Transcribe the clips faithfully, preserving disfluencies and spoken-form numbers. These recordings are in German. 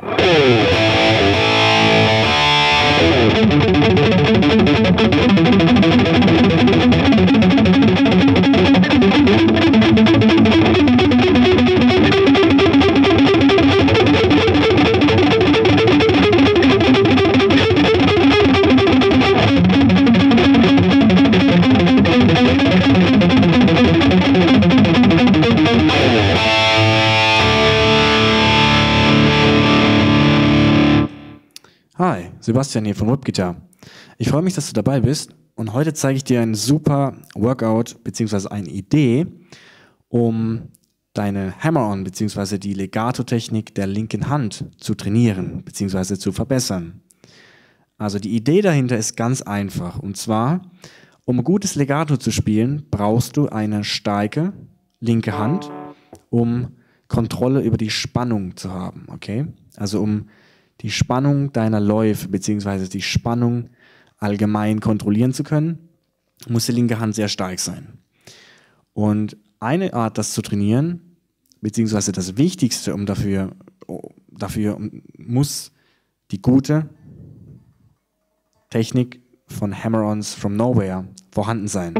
Hi, Sebastian hier von Whip-Guitar. Ich freue mich, dass du dabei bist und heute zeige ich dir ein super Workout bzw. eine Idee, um deine Hammer-On bzw. die Legato-Technik der linken Hand zu trainieren bzw. zu verbessern. Also die Idee dahinter ist ganz einfach und zwar, um gutes Legato zu spielen, brauchst du eine starke linke Hand, um Kontrolle über die Spannung zu haben, okay? Also um die Spannung deiner Läufe bzw. die Spannung allgemein kontrollieren zu können, muss die linke Hand sehr stark sein. Und eine Art, das zu trainieren, beziehungsweise das Wichtigste, um dafür, dafür muss die gute Technik von Hammer-Ons from Nowhere vorhanden sein.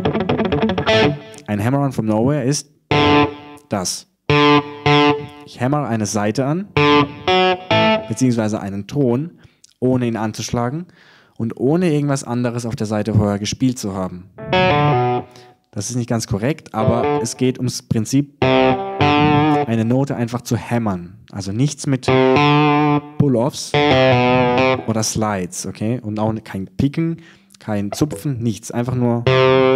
Ein Hammer-On from Nowhere ist das. Ich hammer eine Saite an, beziehungsweise einen Ton, ohne ihn anzuschlagen und ohne irgendwas anderes auf der Seite vorher gespielt zu haben. Das ist nicht ganz korrekt, aber es geht ums Prinzip, eine Note einfach zu hammern. Also nichts mit Pull-Offs oder Slides, okay? Und auch kein Picken, kein Zupfen, nichts. Einfach nur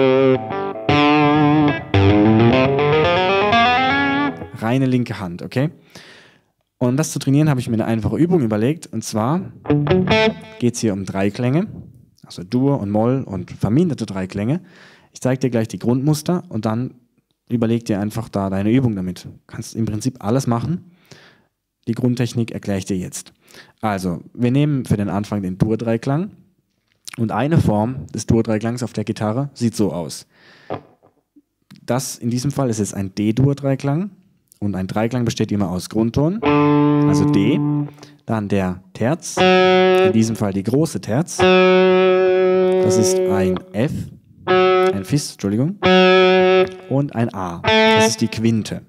reine linke Hand, okay? Und um das zu trainieren, habe ich mir eine einfache Übung überlegt. Und zwar geht es hier um Dreiklänge, also Dur und Moll und verminderte Dreiklänge. Ich zeige dir gleich die Grundmuster und dann überleg dir einfach da deine Übung damit. Du kannst im Prinzip alles machen. Die Grundtechnik erkläre ich dir jetzt. Also, wir nehmen für den Anfang den Dur-Dreiklang. Und eine Form des Dur-Dreiklangs auf der Gitarre sieht so aus. Das in diesem Fall ist jetzt ein D-Dur-Dreiklang. Und ein Dreiklang besteht immer aus Grundton, also D, dann der Terz, in diesem Fall die große Terz, das ist ein F, ein Fis, Entschuldigung, und ein A, das ist die Quinte.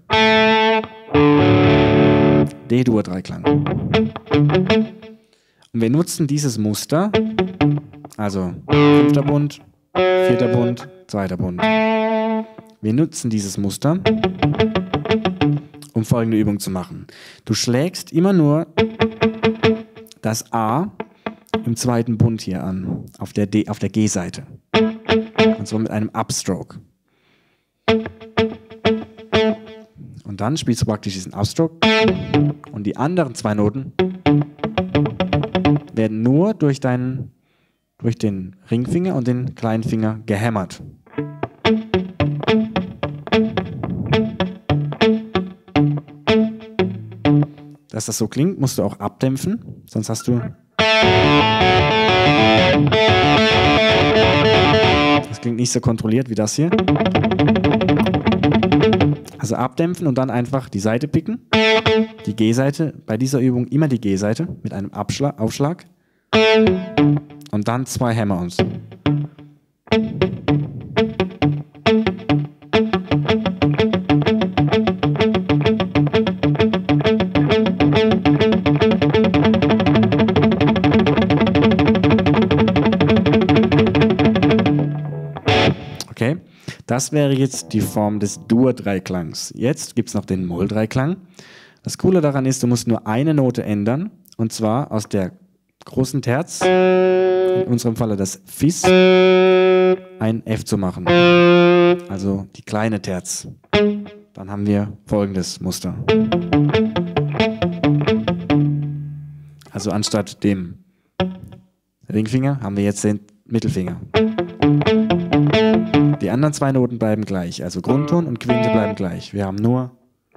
D-Dur-Dreiklang. Und wir nutzen dieses Muster, also fünfter Bund, vierter Bund, zweiter Bund. Wir nutzen dieses Muster, um folgende Übung zu machen. Du schlägst immer nur das A im zweiten Bund hier an, auf der, D, auf der G-Seite. Und zwar mit einem Upstroke. Und dann spielst du praktisch diesen Upstroke und die anderen zwei Noten werden nur durch, deinen, durch den Ringfinger und den kleinen Finger gehämmert. Dass das so klingt, musst du auch abdämpfen, sonst hast du... Das klingt nicht so kontrolliert wie das hier. Also abdämpfen und dann einfach die Seite picken. Die G-Seite, bei dieser Übung immer die G-Seite mit einem Abschlag, Aufschlag. Und dann zwei Hammer-Ons. Okay, das wäre jetzt die Form des Dur-Dreiklangs. Jetzt gibt es noch den Moll-Dreiklang. Das Coole daran ist, du musst nur eine Note ändern, und zwar aus der großen Terz, in unserem Falle das Fis, ein F zu machen. Also die kleine Terz. Dann haben wir folgendes Muster. Also anstatt dem Ringfinger haben wir jetzt den Mittelfinger. Die anderen zwei Noten bleiben gleich, also Grundton und Quinte bleiben gleich. Wir haben nur...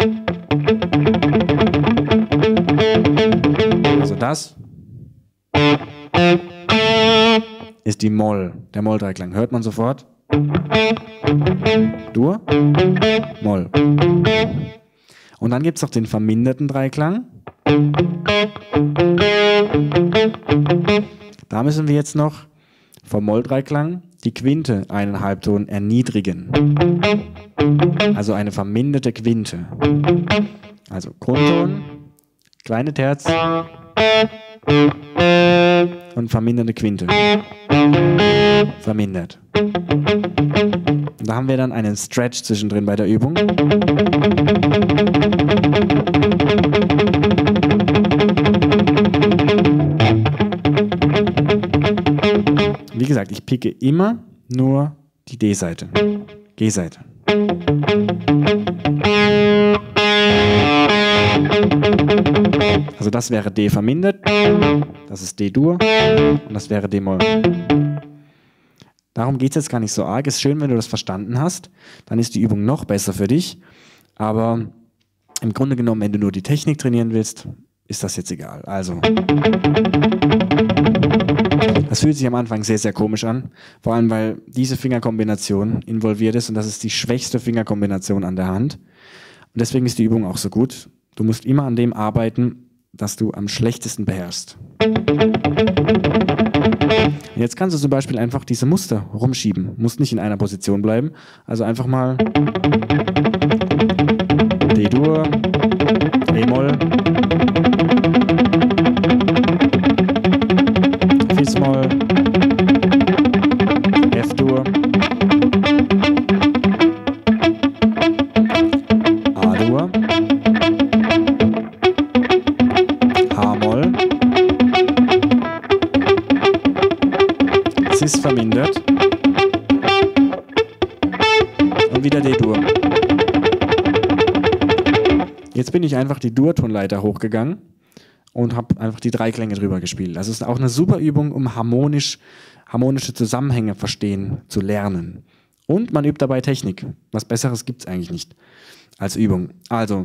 Also das ist die Moll, der Moll-Dreiklang. Hört man sofort? Dur, Moll. Und dann gibt es noch den verminderten Dreiklang. Da müssen wir jetzt noch vom Moll-Dreiklang die Quinte einen Halbton erniedrigen. Also eine verminderte Quinte. Also Grundton, kleine Terz und verminderte Quinte. Vermindert. Und da haben wir dann einen Stretch zwischendrin bei der Übung. Wie gesagt, ich picke immer nur die D-Seite, G-Seite. Also das wäre D vermindert, das ist D-Dur und das wäre D-Moll. Darum geht es jetzt gar nicht so arg. Es ist schön, wenn du das verstanden hast, dann ist die Übung noch besser für dich. Aber im Grunde genommen, wenn du nur die Technik trainieren willst, ist das jetzt egal. Also, das fühlt sich am Anfang sehr, sehr komisch an. Vor allem, weil diese Fingerkombination involviert ist und das ist die schwächste Fingerkombination an der Hand. Und deswegen ist die Übung auch so gut. Du musst immer an dem arbeiten, das du am schlechtesten beherrschst. Jetzt kannst du zum Beispiel einfach diese Muster rumschieben. Musst nicht in einer Position bleiben. Also einfach mal D-Dur, E-Moll, Fis-Moll, F-Dur, A-Dur, H-Moll, Cis vermindert und wieder D-Dur. Jetzt bin ich einfach die Dur-Tonleiter hochgegangen und habe einfach die drei Klänge drüber gespielt. Das ist auch eine super Übung, um harmonisch, harmonische Zusammenhänge verstehen zu lernen. Und man übt dabei Technik. Was Besseres gibt es eigentlich nicht als Übung. Also.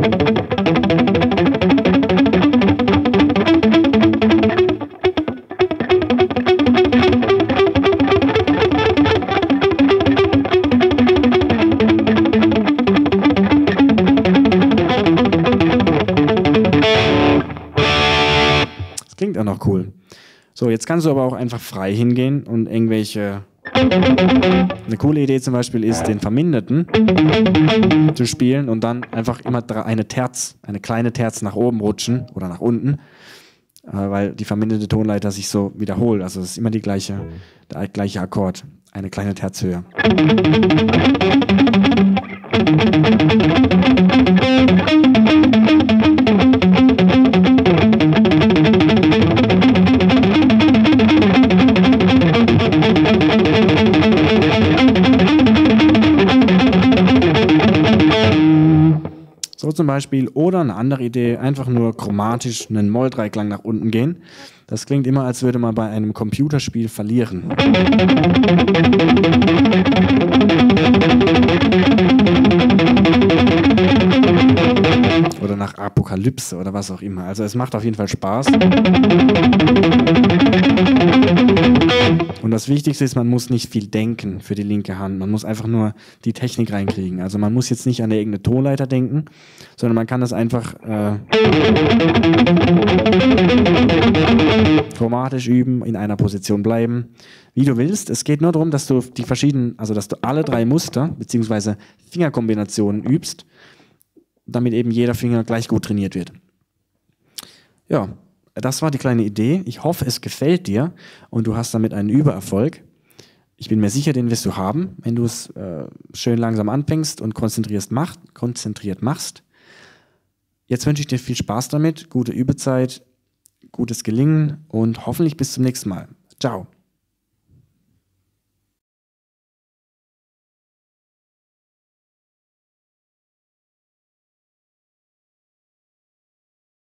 Klingt auch noch cool. So, jetzt kannst du aber auch einfach frei hingehen und irgendwelche... Eine coole Idee zum Beispiel ist, den Verminderten zu spielen und dann einfach immer eine Terz, eine kleine Terz nach oben rutschen oder nach unten, weil die verminderte Tonleiter sich so wiederholt. Also es ist immer die gleiche, der gleiche Akkord, eine kleine Terz höher. So zum Beispiel, oder eine andere Idee, einfach nur chromatisch einen Moll-Dreiklang nach unten gehen. Das klingt immer, als würde man bei einem Computerspiel verlieren. Oder nach Apokalypse oder was auch immer. Also es macht auf jeden Fall Spaß. Und das Wichtigste ist, man muss nicht viel denken für die linke Hand. Man muss einfach nur die Technik reinkriegen. Also man muss jetzt nicht an irgendeine Tonleiter denken, sondern man kann das einfach äh, chromatisch üben, in einer Position bleiben, wie du willst. Es geht nur darum, dass du die verschiedenen, also dass du alle drei Muster bzw. Fingerkombinationen übst, damit eben jeder Finger gleich gut trainiert wird. Ja, das war die kleine Idee. Ich hoffe, es gefällt dir und du hast damit einen Übererfolg. Ich bin mir sicher, den wirst du haben, wenn du es äh, schön langsam anfängst und konzentriert, macht, konzentriert machst. Jetzt wünsche ich dir viel Spaß damit, gute Übezeit, gutes Gelingen und hoffentlich bis zum nächsten Mal. Ciao.